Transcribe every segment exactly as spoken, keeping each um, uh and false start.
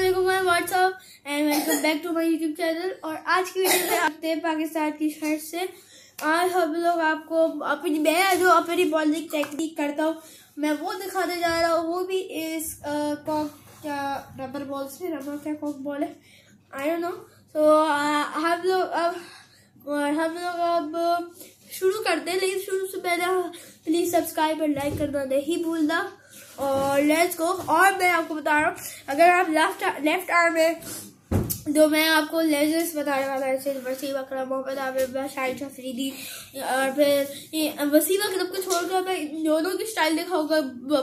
अस्सलाम वालेकुम what's up and welcome back to my YouTube channel. और आज की वीडियो में आते हैं पाकिस्तान की शर्ट से। आज हम लोग आपको अपनी मैं जो अपनी बॉलिंग टेक्निक करता हूँ मैं वो दिखाने जा रहा हूँ, वो भी इस कॉक क्या रबर बॉल से। रबर क्या कॉक बॉल है, आई डोंट नो। तो हम लोग अब हम लोग अब शुरू करते हैं, लेकिन शुरू से पहले प्लीज सब्सक्राइब और लाइक करना नहीं भूलना। और लेट्स गो। और मैं आपको बता रहा हूँ, अगर आप लेफ्ट लेफ्ट आर्म में जो मैं आपको लेजेस बताने वाला है, जैसे वसीम अकरम, मोहम्मद आमिर, शाहिद अफरीदी और फिर वसीम अकरम को छोड़कर मैं इन दोनों की स्टाइल दिखाऊंगा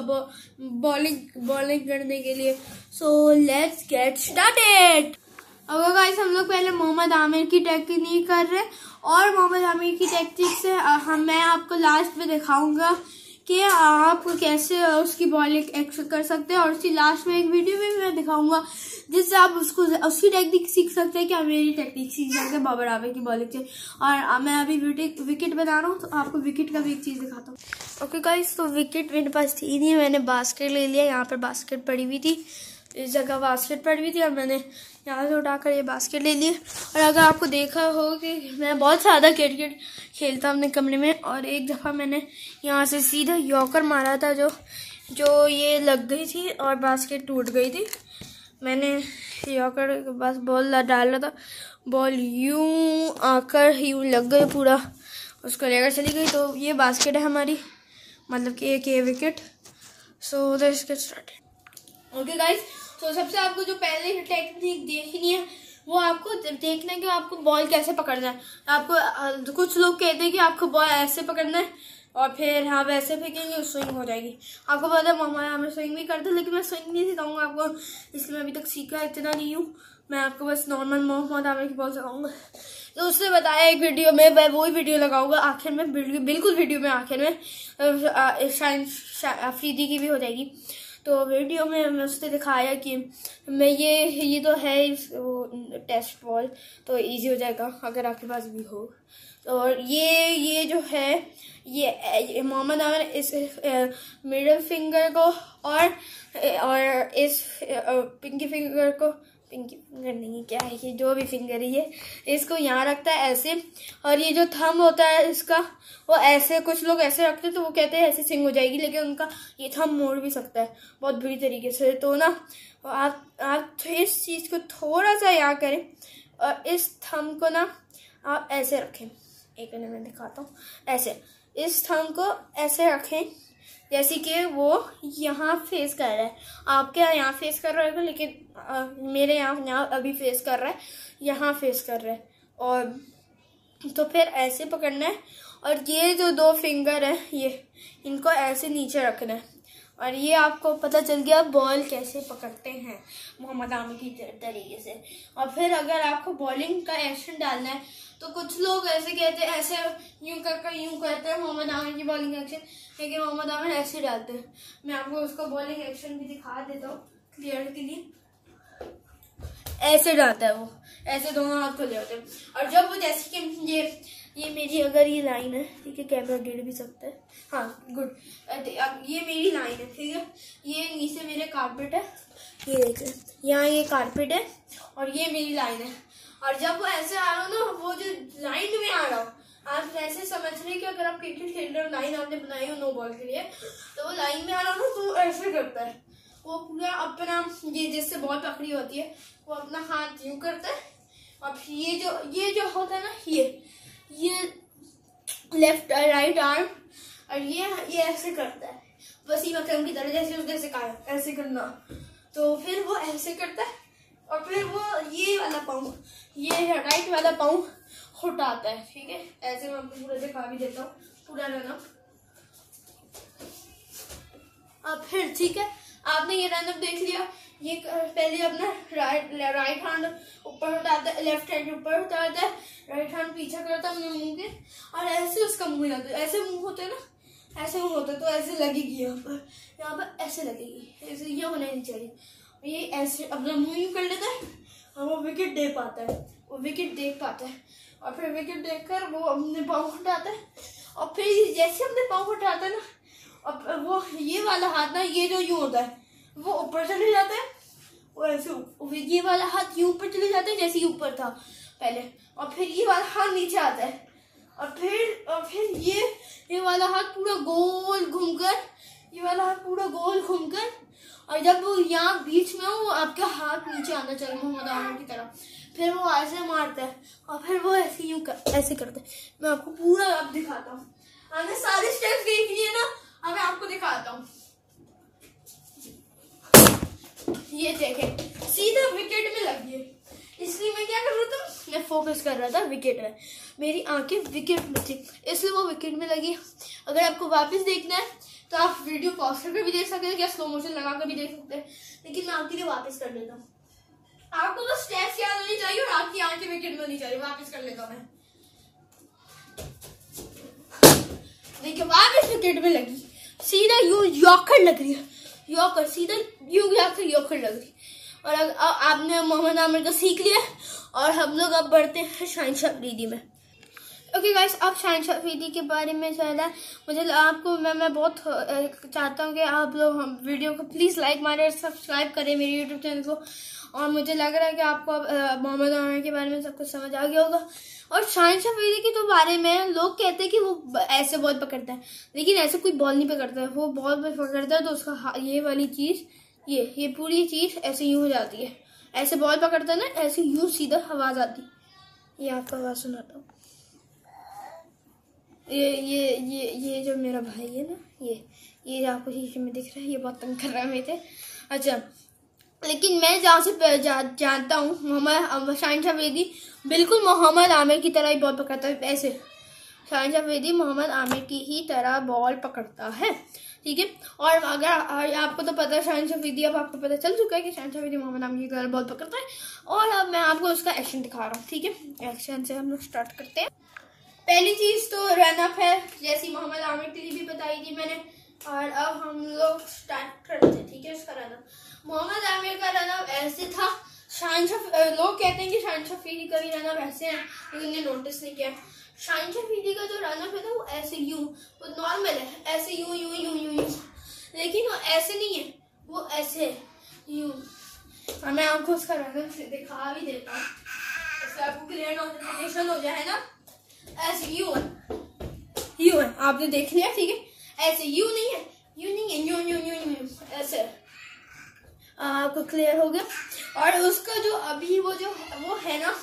बॉलिंग बॉलिंग करने के लिए। So let's get started. अगर गाइस हम लोग पहले मोहम्मद आमिर की टेक्निक कर रहे हैं और मोहम्मद आमिर की टेक्निक से हम मैं आपको लास्ट में दिखाऊंगा कि आप कैसे उसकी बॉलिंग एक्शन कर सकते हैं। और उसकी लास्ट में एक वीडियो भी मैं दिखाऊंगा जिससे आप उसको उसकी टेक्निक सीख सकते हैं कि आप मेरी टेक्निक सीख सकते हैं बाबर आमिर की बॉलिंग से। और मैं अभी विकेट बना रहा हूँ तो आपको विकेट का भी एक चीज दिखाता हूँ। ओके गाइस, तो विकेट मेरे पास थी नहीं, मैंने बास्केट ले लिया। यहाँ पर बास्केट पड़ी हुई थी, इस जगह बास्केट पड़ी हुई थी और मैंने यहाँ से उठाकर ये बास्केट ले ली। और अगर आपको देखा हो कि मैं बहुत ज़्यादा क्रिकेट खेलता हूँ अपने कमरे में, और एक दफ़ा मैंने यहाँ से सीधा यॉर्कर मारा था जो जो ये लग गई थी और बास्केट टूट गई थी। मैंने यॉर्कर के पास बॉल डाला था, बॉल यूं आकर यूं लग गई, पूरा उसको लेकर चली गई। तो ये बास्केट है हमारी, मतलब कि एक ये wicket. So let's get started. Okay guys, तो सबसे आपको जो पहले टेक्निक देखनी है वो आपको देखना है कि आपको बॉल कैसे पकड़ना है। आपको कुछ लोग कहते हैं कि आपको बॉल ऐसे पकड़ना है और फिर आप ऐसे फेंकेंगे स्विंग हो जाएगी। आपको पता है मोहम्मद आमिर स्विंग भी करते हैं, लेकिन मैं स्विंग नहीं सिखाऊंगा आपको, इसलिए मैं अभी तक सीखा इतना नहीं हूँ। मैं आपको बस नॉर्मल मोहम्मद आमिर की बॉल सिखाऊंगा। तो उससे बताया एक वीडियो में, मैं वही वीडियो लगाऊंगा आखिर में, बिल्कुल वीडियो में आखिर में शाहिद अफरीदी की भी हो जाएगी। तो वीडियो में मैं उसने दिखाया कि मैं ये ये तो है टेस्ट बॉल, तो इजी हो जाएगा अगर आपके पास भी हो। और ये ये जो है ये मोहम्मद आमिर इस मिडिल फिंगर को और और इस पिंकी फिंगर को, पिंकी फिंगर नहीं क्या है ये, जो भी फिंगर है ये, इसको यहाँ रखता है ऐसे। और ये जो थंब होता है इसका वो ऐसे, कुछ लोग ऐसे रखते हैं तो वो कहते हैं ऐसे स्विंग हो जाएगी, लेकिन उनका ये थंब मोड़ भी सकता है बहुत बुरी तरीके से। तो ना आप आप इस चीज़ को थोड़ा सा यहाँ करें और इस थंब को ना आप ऐसे रखें। एक मिनट मैं दिखाता हूँ। ऐसे इस थंब को ऐसे रखें जैसे कि वो यहाँ फेस कर रहा है, आपके यहाँ फेस कर रहा है, लेकिन आ, मेरे यहाँ यहाँ अभी फेस कर रहा है, यहाँ फेस कर रहा है। और तो फिर ऐसे पकड़ना है और ये जो दो फिंगर है ये इनको ऐसे नीचे रखना है। और ये आपको पता चल गया बॉल कैसे पकड़ते हैं मोहम्मद आमिर की तरीके से। और फिर अगर आपको बॉलिंग का एक्शन डालना है तो कुछ लोग ऐसे कहते हैं, ऐसे यूं कर यूं करते हैं मोहम्मद आमिर की बॉलिंग एक्शन, लेकिन मोहम्मद आमिर ऐसे डालते हैं। मैं आपको उसका बॉलिंग एक्शन भी दिखा देता हूँ क्लियर के लिए। ऐसे डालता है वो, ऐसे दोनों हाथ को ले आते हैं। और जब वो जैसे कि ये ये मेरी अगर ये लाइन है, ठीक है, कैमरा गिर भी सकता है, हाँ गुड, ये मेरी लाइन है, ठीक है, ये नीचे मेरे कारपेट है, ये देखिए यहाँ ये कारपेट है और ये मेरी लाइन है। और जब वो ऐसे आ रहा हो ना, वो जो लाइन में आ रहा हो, आप ऐसे समझ रहे कि अगर आप क्रिकेट खेल रहे हो, लाइन आपने बनाई हो नो बॉल के लिए, तो वो लाइन में आ रहा हो ना तो ऐसे करता है वो पूरा अपना, ये जिससे बॉल पकड़ी होती है वो अपना हाथ यूं करता है। और ये जो ये जो होता है ना, ये ये लेफ्ट राइट आर्म, और ये ये ऐसे करता है वसीम अकरम की तरह, जैसे उसने सिखाया ऐसे करना। तो फिर वो ऐसे करता है और फिर वो ये वाला पाँव, ये राइट वाला पाँव उठाता है, ठीक है। ऐसे मैं आपको पूरा दिखा भी देता हूँ, पूरा रनअप। अब फिर ठीक है, आपने ये रनअप देख लिया। ये पहले अपना राइट राइट हैंड ऊपर उठाता है, लेफ्ट हैंड ऊपर उठाता है, राइट हैंड पीछे करता है अपने मुंह के, और ऐसे उसका मुंह जाता है। ऐसे मुंह होते हैं ना, ऐसे मुंह होता है, तो ऐसे लगेगी यहाँ पर, यहाँ पर ऐसे लगेगी, ऐसे ये होना नहीं चाहिए। ये ऐसे अपना मुंह यूं कर लेता है और वो विकेट दे पाता है, वो विकेट देख पाता है। और फिर विकेट देखकर वो अपने पाँव उठाता है, और फिर जैसे अपने पाँव उठाता है ना, और वो ये वाला हाथ ना, ये जो यूं होता है वो ऊपर चले जाता है वो ऐसे ये वाला हाथ ये ऊपर चले जाता है जैसे ये ऊपर था पहले, और फिर ये वाला हाथ नीचे आता है, और फिर और फिर ये ये वाला हाथ पूरा गोल घूमकर, ये वाला हाथ पूरा गोल घूमकर, और जब वो यहाँ बीच में हो वो आपका हाथ नीचे आना चाहिए मोहम्मद आमिर की तरह, फिर वो ऐसे मारता है और फिर वो ऐसे यूं कर, ऐसे करता है। मैं आपको पूरा अब दिखाता हूँ, हमने सारे स्टेप्स देख लिए ना, अब मैं आपको दिखाता हूँ। ये देखें सीधा विकेट में लगी है, इसलिए मैं क्या कर रहा था, मैं फोकस कर रहा था विकेट में, मेरी आंखें विकेट में थी इसलिए वो विकेट में लगी। अगर आपको वापस देखना है तो आप वीडियो पॉज करके भी देख सकते हैं या स्लो मोशन लगा कर भी देख सकते हैं, लेकिन मैं आपके लिए वापस कर लेता हूँ। आपको तो स्टेप्स याद होनी चाहिए और आपकी आंखें विकेट में होनी चाहिए। वापस कर लेता हूँ मैं, देखिए वापस विकेट में लगी, सीधा यू यॉर्कर लग रही है, यॉर्कर सीधा यू यॉर्कर यॉर्कर लग रही। और अब आपने मोहम्मद आमिर का सीख लिया और हम लोग अब बढ़ते हैं शहनशाह अफरीदी में। ओके गाइस, आप शहनशाह अफरीदी के बारे में ज़्यादा मुझे आपको मैं मैं बहुत चाहता हूँ कि आप लोग हम वीडियो को प्लीज़ लाइक मारें और सब्सक्राइब करें मेरे यूट्यूब चैनल को। और मुझे लग रहा है कि आपको मोहम्मद आमिर के बारे में सब कुछ समझ आ गया होगा। और शहनशाह अफरीदी के तो बारे में लोग कहते हैं कि वो ऐसे बॉल पकड़ता है, लेकिन ऐसे कोई बॉल नहीं पकड़ता है। वो बॉल पकड़ता है तो उसका ये वाली चीज़ ये ये पूरी चीज़ ऐसे यूँ हो जाती है, ऐसे बॉल पकड़ता है ना, ऐसे यूँ सीधा आवाज़ आती। ये आपको आवाज़ सुनाता हूँ। ये ये ये ये जो मेरा भाई है ना, ये ये आपको शीशे में दिख रहा है, ये बहुत तंग कर रहा है मेरे। अच्छा, लेकिन मैं जहाँ से जा, जानता हूँ मोहम्मद शहनशाह अफरीदी बिल्कुल मोहम्मद आमिर की तरह ही बॉल पकड़ता है। ऐसे शहनशाह अफरीदी मोहम्मद आमिर की ही तरह बॉल पकड़ता है, ठीक है। और अगर आपको तो पता है शहनशाह अफरीदी, अब आपको पता चल चुका है कि शहनशाह अफरीदी मोहम्मद आमिर की तरह बॉल पकड़ता है। और अब मैं आपको उसका एक्शन दिखा रहा हूँ, ठीक है। एक्शन से हम लोग स्टार्ट करते हैं। पहली चीज़ तो रन अप है, जैसी मोहम्मद आमिर के लिए भी बताई थी मैंने। और अब हम लोग स्टार्ट करते हैं, ठीक है। उसका रन अप, मोहम्मद आमिर का रन अप ऐसे था। शहनशाह लोग कहते हैं कि शहनशाह अफरीदी का भी रन अप ऐसे है, लेकिन उन्हें नोटिस नहीं किया। शहनशाह अफरीदी का जो रन अप है ना वो ऐसे यूं, वो नॉर्मल है, ऐसे यूं यूं यूं यूं यूं, लेकिन वो ऐसे नहीं है, वो ऐसे है यूं। और मैं आपको उसका रन अप दिखा भी देता हूँ, इससे आपको क्लियर नोटिफिकेशन हो जाए ना। ऐसे यूं है, यूं है, आपने देख लिया, ठीक है। ऐसे यूं नहीं है, यूं नहीं है, यूं यूं यूं यूं, ऐसे आपको क्लियर हो गया। और उसका जो अभी वो जो वो है ना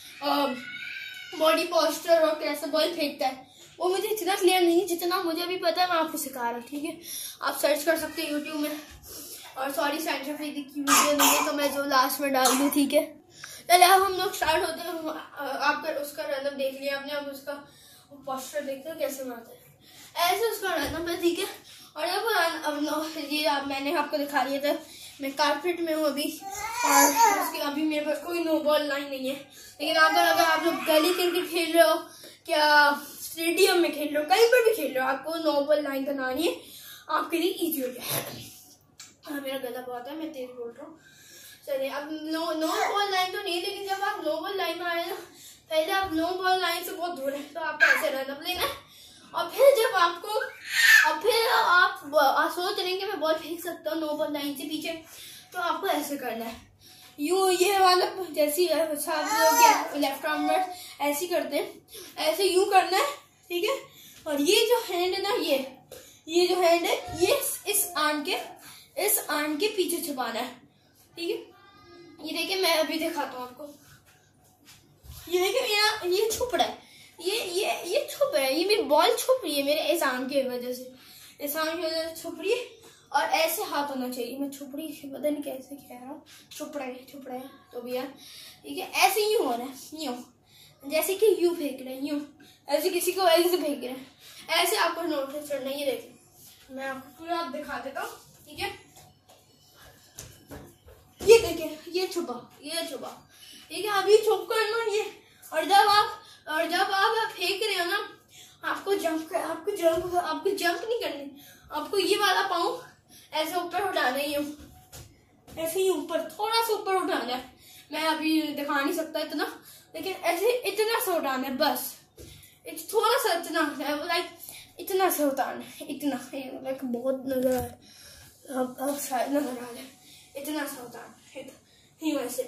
बॉडी पोस्टर और कैसे बॉल फेंकता है, वो मुझे इतना क्लियर नहीं है, जितना मुझे अभी पता है मैं आपको सिखा रहा हूँ, ठीक है। आप सर्च कर सकते हैं यूट्यूब में। और सॉरी शहनशाह अफरीदी की वीडियो नहीं है तो मैं जो लास्ट में डाल दूँ, ठीक है। चले अब हम लोग स्टार्ट होते हैं। आपका उसका रनअप देख लिया आपने, अब उसका पोस्टर देखते हो कैसे मारते हैं, ऐसे उसका रनअप है, ठीक है। और अब रन ये आप मैंने आपको दिखा दिया था, मैं कारपेट में हूँ अभी, और उसके अभी मेरे पास कोई नो बॉल लाइन नहीं है। लेकिन अगर अगर आप लोग गली क्रिकेट खेल रहे हो, क्या स्टेडियम में खेल रहे हो, कहीं पर भी खेल रहे हो, आपको नो बॉल लाइन बनानी है, आपके लिए ईजी हो जाए। हाँ, मेरा गला बहुत है, मैं तेज बोल रहा हूँ। चलिए, अब नो नो बॉल लाइन तो नहीं, लेकिन जब आप नो बॉल लाइन में आए ना, पहले आप नो बॉल लाइन से बहुत दूर है तो आपको ऐसे रनअप लेना है। और फिर जब आपको और फिर आप, आप सोच रहे हैं कि मैं बॉल फेंक सकता हूँ नो बॉल लाइन से पीछे, तो आपको ऐसे करना है, यूँ ये वाला जैसी आप लोग लेफ्ट आर्मर ऐसे करते हैं, ऐसे यूँ करना है, ठीक है। और ये जो हैंड है ना, ये ये जो हैंड है, ये इस आर्म के इस आर्म के पीछे छुपाना है, ठीक है। ये देखिए, मैं अभी दिखाता हूँ आपको। ये देखिए, मेरा ये छुप रहा है, ये ये ये छुप रहा है, ये मेरी बॉल छुप रही है मेरे इस आर्म की वजह से, इस आर्म की वजह से छुप रही है। और ऐसे हाथ होना चाहिए, मैं छुप रही है, पता नहीं कैसे कह रहा हूँ, छुप रहा है छुप रहा है तो भी यार, ठीक है। ऐसे यूं हो रहा है, यूं, जैसे कि यूं फेंक रहे हैं, यूं, ऐसे किसी को ऐसे फेंक रहे हैं, ऐसे आपको नोटिस करना है। ये देखिए, मैं आपको पूरा आप दिखा देता हूँ, ठीक है। ये देखिए, ये छुपा, ये छुपा, ठीक है। अभी छुप करना ये, और जब आप और जब आप फेंक रहे हो ना, आपको जंप कर आपको जंप आपको जंप नहीं करनी, आपको ये वाला पाँव ऐसे ऊपर उठाना है, यूं, ऐसे ही ऊपर, थोड़ा सा ऊपर उठाना है। मैं अभी दिखा नहीं सकता इतना, लेकिन ऐसे इतना सा उठाना है, बस थोड़ा सा, इतना लाइक इतना सा उतारना है, इतना लाइक बहुत नजर आ रहा है, अब अब शायद नजर आ जाए, इतना सा उतारना है, ऐसे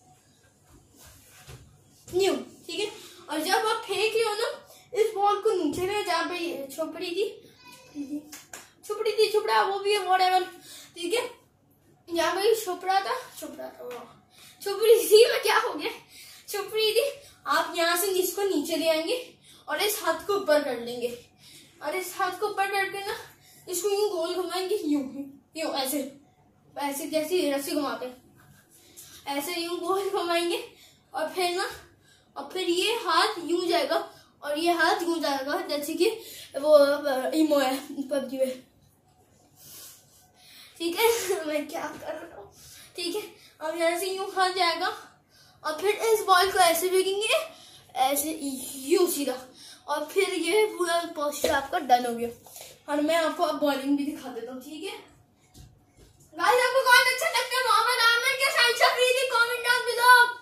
यूं, ठीक है। और जब आप फेंक रहे हो ना इस बॉल को नीचे ना, जहाँ पे छुप रही थी छुप रही थी छुप रहा वो भी है व्हाटएवर, ठीक है। जहाँ पे छुप रहा था छुप रहा था छुप रही थी मैं क्या हो गया छुप रही थी, आप यहाँ से इसको नीचे ले आएंगे और इस हाथ को ऊपर कर लेंगे, और इस हाथ को ऊपर करके ना इसको यूं गोल घुमाएंगे, यूं यूं ऐसे ऐसे जैसे रस्सी घुमाते ऐसे यूं गोल घुमाएंगे, और फिर ना और फिर ये हाथ यूं जाएगा और ये हाथ यूं जाएगा, जैसे कि वो इमो है पबजी में, ठीक है। मैं क्या कर रहा हूँ, ठीक है। अब यहाँ से यूं हाथ जाएगा और फिर इस बॉल को ऐसे फेंकेंगे ऐसे यूं सीधा, और फिर ये पूरा पोस्टर आपका डन हो गया। और मैं आपको अब बॉलिंग भी दिखा देता हूँ, ठीक है। गाइस आपको कौन अच्छा लगता है, मोहम्मद आमिर के side Afridi, comment down below.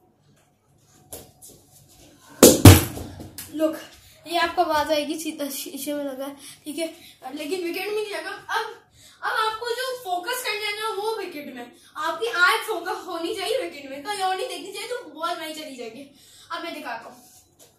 Look ये आपको आवाज आएगी सीधा शीशे में लगा है, ठीक है, लेकिन विकेट में नहीं लगा। अब अब आपको जो फोकस करना है ना वो विकेट में, आपकी आंख फोकस होनी चाहिए विकेट में, कहीं और नहीं देखनी चाहिए, तो बॉल नहीं चली जाएगी। अब मैं दिखाता हूँ,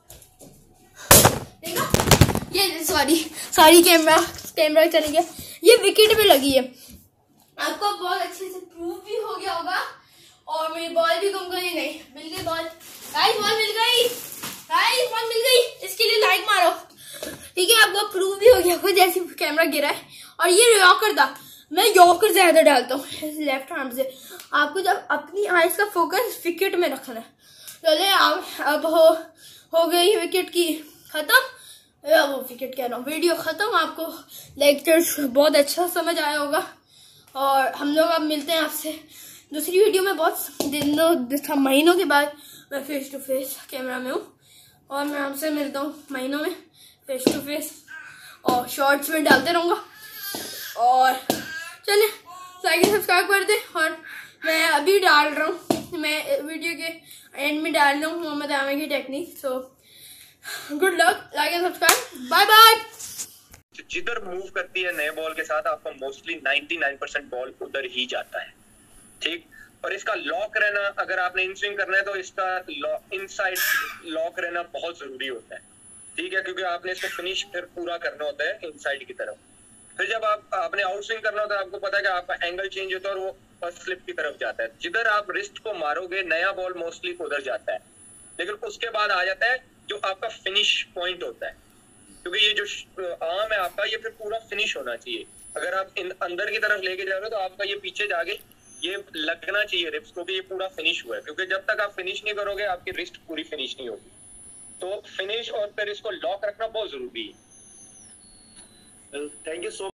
देखा ये सॉरी सॉरी कैमरा कैमरा चली गया, ये विकेट में लगी है। आपको बॉल अच्छे से प्रूव भी हो गया होगा, और मेरी बॉल भी गुम गई, नहीं मिल गई बॉल, गाइस बॉल मिल गई, गाइस बॉल मिल गई, इसके लिए लाइक मारो, ठीक है। आपको प्रूव भी हो गया होगा जैसे कैमरा गिरा है। और ये यॉर्कर था, मैं यॉर्कर ज्यादा डालता हूँ लेफ्ट हैंड से। आपको जब अपनी आइज का फोकस विकेट में रखना है। चले अब अब हो हो गई विकेट की खत्म, वो विकेट कह रहा हूँ वीडियो खत्म। आपको लेक्चर बहुत अच्छा समझ आया होगा, और हम लोग अब मिलते हैं आपसे दूसरी वीडियो में। बहुत दिनों महीनों के बाद मैं फेस टू फेस कैमरा में हूँ, और मैं आपसे मिलता हूँ महीनों में फेस टू फेस, और शॉर्ट्स में डालते रहूँगा। और चले लाइक सब्सक्राइब कर दे, और मैं अभी डाल रहा हूँ, मैं वीडियो के एंड में डाल रहा हूँ मोहम्मद आमिर की technique. So good luck, like and subscribe, bye bye. जिधर मूव करती है नए बॉल के साथ आपका मोस्टली निन्यानवे परसेंट बॉल उधर ही जाता है, ठीक। और इसका लॉक रहना, अगर आपने इन स्विंग करना है तो इसका इनसाइड लॉक रहना बहुत जरूरी होता है, ठीक है, क्योंकि आपने इसको फिनिश फिर पूरा करना होता है इनसाइड की तरफ। फिर जब आप आपने आउट स्विंग करना होता है, आपको पता है कि आपका एंगल चेंज होता है और वो फर्स्ट स्लिप की तरफ जाता है। जिधर आप रिस्ट को मारोगे नया बॉल मोस्टली उधर जाता है, लेकिन उसके बाद आ जाता है जो आपका फिनिश पॉइंट होता है, क्योंकि ये जो आर्म है आपका ये फिर पूरा फिनिश होना चाहिए। अगर आप इन अंदर की तरफ लेके जा रहे हो तो आपका ये पीछे जाके ये लगना चाहिए रिप्स को कि ये पूरा फिनिश हुआ है, क्योंकि जब तक आप फिनिश नहीं करोगे आपकी रिस्ट पूरी फिनिश नहीं होगी। तो फिनिश और फिर इसको लॉक रखना बहुत जरूरी है। Thank you so